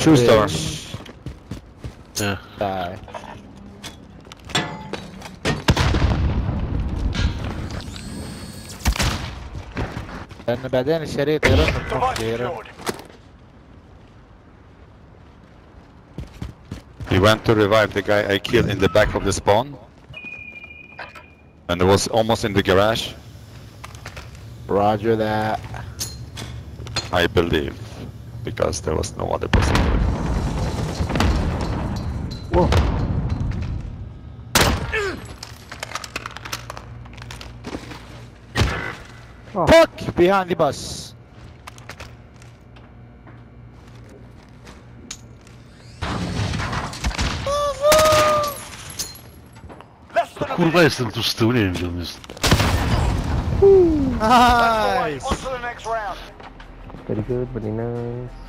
True star. Yeah. Die. لأن بعدين الشريط يرن بمخ يرن. He went to revive the guy I killed in the back of the spawn. And it was almost in the garage. Roger that. I believe. Because there was no other possibility. Whoa. Oh. Fuck! Behind the bus. Kurwa, jestem tu z tyłu, nie wiem gdzie on jest. Nice! Very good, very nice.